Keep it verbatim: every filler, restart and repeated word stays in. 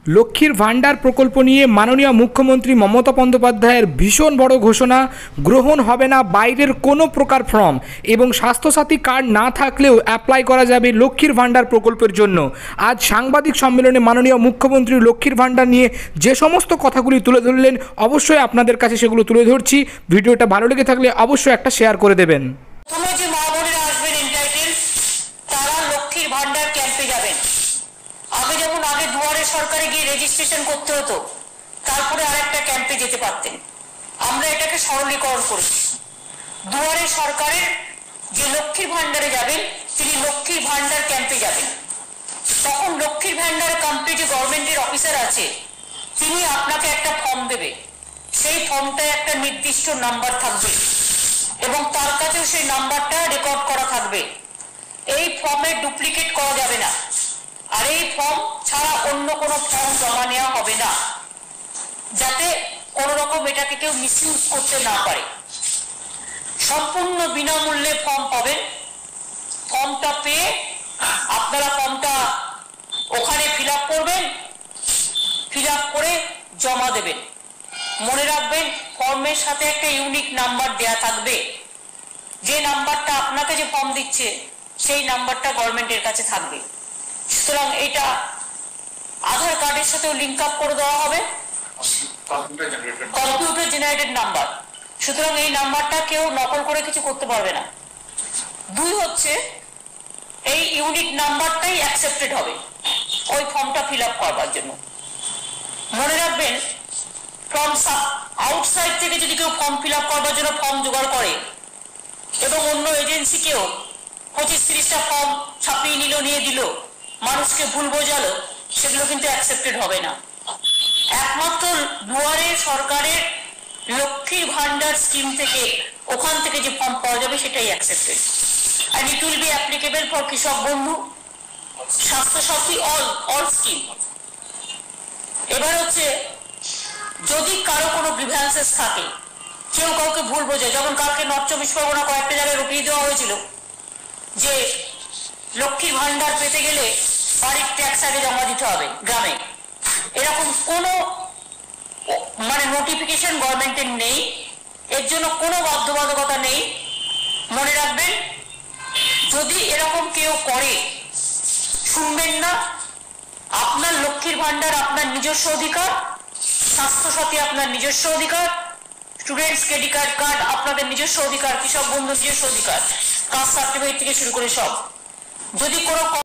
লক্ষ্মীর ভাণ্ডার প্রকল্প নিয়ে মাননীয় মুখ্যমন্ত্রী মমতা বন্দ্যোপাধ্যায়ের ভীষণ বড় ঘোষণা। গ্রহণ হবে না বাইরের কোনো প্রকার ফর্ম এবং স্বাস্থ্যসাথী কার্ড না থাকলেও অ্যাপ্লাই করা যাবে লক্ষ্মীর ভাণ্ডার প্রকল্পের জন্য। আজ সাংবাদিক সম্মেলনে মাননীয় মুখ্যমন্ত্রী লক্ষ্মীর ভাণ্ডার নিয়ে যে সমস্ত কথাগুলি তুলে ধরলেন, অবশ্যই আপনাদের কাছে সেগুলো তুলে ধরছি। ভিডিওটা ভালো লেগে থাকলে অবশ্যই একটা শেয়ার করে দেবেন। যে মা বোনেরা আসবেন এনটাইটেল, তারা লক্ষ্মীর ভাণ্ডার ক্যাম্পে যাবেন। আগে যেমন আগে দুয়ারে সরকারে গিয়ে রেজিস্ট্রেশন করতে হতো, তারপরে আরেকটা ক্যাম্পে যেতে পারতেন। আমরা এটাকে সরলীকরণ করেছি। দুয়ারে সরকারের যে লক্ষ্মীর ভাণ্ডারে যাবেন, তিনি লক্ষ্মীর ভাণ্ডার ক্যাম্পে যাবেন। তখন লক্ষ্মীর ভাণ্ডার ক্যাম্পে যে গভর্নমেন্টের অফিসার আছে, তিনি আপনাকে একটা ফর্ম দেবে। সেই ফর্মটায় একটা নির্দিষ্ট নাম্বার থাকবে এবং তার কাছেও সেই নাম্বারটা রেকর্ড করা থাকবে। এই ফর্মের ডুপ্লিকেট করা যাবে না, আর এই ফর্ম ছাড়া অন্য কোনো ফর্ম জমা নেওয়া হবে না, যাতে কোন রকম এটাকে কেউ মিসইউজ করতে না পারে। সম্পূর্ণ বিনামূল্যে ফর্ম পাবেন। ফর্মটা পেয়ে আপনারা ফর্মটা ওখানে ফিল আপ করবেন, ফিল আপ করে জমা দেবেন। মনে রাখবেন, ফর্মের সাথে একটা ইউনিক নাম্বার দেয়া থাকবে। যে নাম্বারটা আপনাকে যে ফর্ম দিচ্ছে, সেই নাম্বারটা গভর্নমেন্টের কাছে থাকবে। সুতরাং এটা আধার কার্ডের সাথেও লিঙ্ক আপ করে দেওয়া হবে, কম্পিউটার জেনারেটেড নাম্বার। সুতরাং এই নাম্বারটা কেউ নকল করে কিছু করতে পারবে না। দুই হচ্ছে, এই ইউনিক নাম্বারটাই অ্যাকসেপ্টেড হবে ওই ফর্মটা ফিল আপ করবার জন্য। মনে রাখবেন, ফর্ম আউটসাইড থেকে যদি কেউ ফর্ম ফিল আপ করবার জন্য ফর্ম জোগাড় করে এবং অন্য এজেন্সিকেও পঁচিশ তিরিশটা ফর্ম ছাপিয়ে নিল, নিয়ে দিল, মানুষকে ভুল বোঝালো, সেগুলো কিন্তু অ্যাকসেপ্টেড হবে না। একমাত্র দুয়ারে সরকারের লক্ষ্মীর ভান্ডার স্কিম থেকে, ওখান থেকে যে ফর্ম পাওয়া যাবে, সেটাই accepted. and it will be applicable for কৃষক বন্ধু, স্বাস্থ্য সাথী, অল অল স্কিম। এবার হচ্ছে, যদি কারো কোনো গ্রিভ্যান্সেস থাকে, কেউ কাউকে ভুল বোঝে, যেমন কালকে নর্থ চব্বিশ পরগনা কয়েকটা জায়গায় রটিয়ে দেওয়া হয়েছিল যে লক্ষ্মীর ভান্ডার পেতে গেলে বাড়ির ট্যাক্স আগে জমা দিতে হবে গ্রামে। এরকম কোনো মানে নোটিফিকেশন গভর্নমেন্টের নেই, এর জন্য কোনো বাধ্যবাধকতা নেই। মনে রাখবেন, যদি এরকম কেউ করে, শুনবেন না। আপনার লক্ষ্মীর ভান্ডার আপনার নিজস্ব অধিকার, স্বাস্থ্যসাথী আপনার নিজস্ব অধিকার, স্টুডেন্টস ক্রেডিট কার্ড কার্ড আপনাদের নিজস্ব অধিকার, কৃষক বন্ধু নিজস্ব অধিকার, কাস্ট সার্টিফিকেট থেকে শুরু করে সব। যদি কোনো